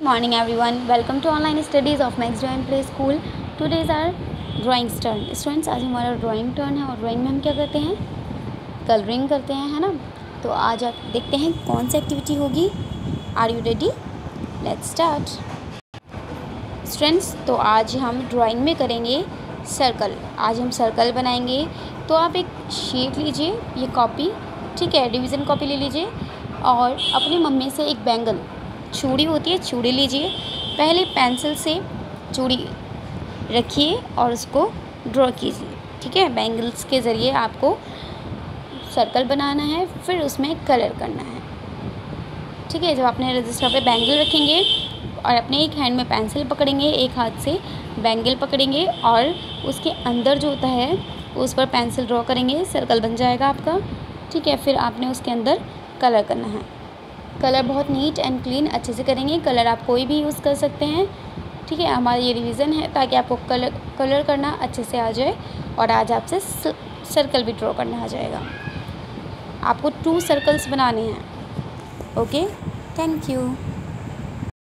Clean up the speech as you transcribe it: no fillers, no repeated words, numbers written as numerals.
Morning everyone, welcome to online studies of Max Drawing Play School. Today is our drawing turn. Students, आज हमारा drawing turn है और drawing में हम क्या करते हैं, कलरिंग करते हैं, है ना। तो आज आप देखते हैं कौन सी एक्टिविटी होगी। Are you ready? Let's start. Students, तो आज हम ड्राइंग में करेंगे सर्कल। आज हम सर्कल बनाएंगे। तो आप एक शीट लीजिए, ये कॉपी, ठीक है, रिवीजन कॉपी ले लीजिए और अपनी मम्मी से एक बैंगल, चूड़ी होती है, चूड़ी लीजिए। पहले पेंसिल से चूड़ी रखिए और उसको ड्रॉ कीजिए, ठीक है। बैंगल्स के ज़रिए आपको सर्कल बनाना है, फिर उसमें कलर करना है, ठीक है। जब अपने रजिस्टर पे बैंगल रखेंगे और अपने एक हैंड में पेंसिल पकड़ेंगे, एक हाथ से बैंगल पकड़ेंगे और उसके अंदर जो होता है उस पर पेंसिल ड्रॉ करेंगे, सर्कल बन जाएगा आपका, ठीक है। फिर आपने उसके अंदर कलर करना है। कलर बहुत नीट एंड क्लीन अच्छे से करेंगे। कलर आप कोई भी यूज़ कर सकते हैं, ठीक है। हमारा ये रिवीजन है ताकि आपको कलर करना अच्छे से आ जाए और आज आपसे सर्कल भी ड्रॉ करना आ जाएगा। आपको 2 सर्कल्स बनाने हैं। Okay, thank you.